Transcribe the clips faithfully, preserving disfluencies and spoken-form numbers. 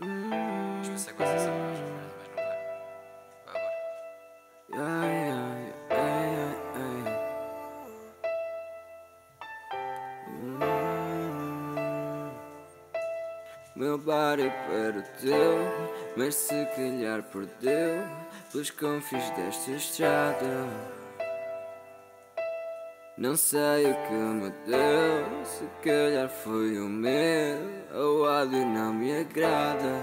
Vamos ver se é coisa assim mais, mas não vai. Vai agora. Yeah, yeah, yeah, yeah, yeah. Hum. Meu body para o teu, mas se calhar perdeu pelos confins desta estrada. Não sei o que me deu, se calhar foi o medo, o ódio não me agrada.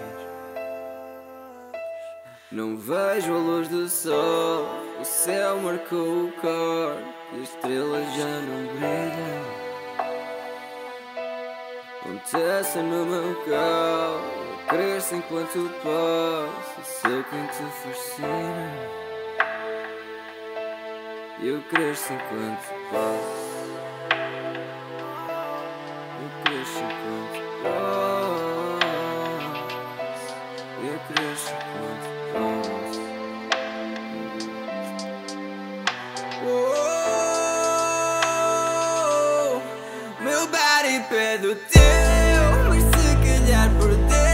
Não vejo a luz do sol, o céu marcou o corpo e as estrelas já não brilham. Acontece no meu colo, eu cresço enquanto posso, sou quem te fascina. Eu cresço enquanto posso. Eu cresço enquanto posso. Eu cresço enquanto posso. Oh, meu body pede o teu, mas se calhar perdeu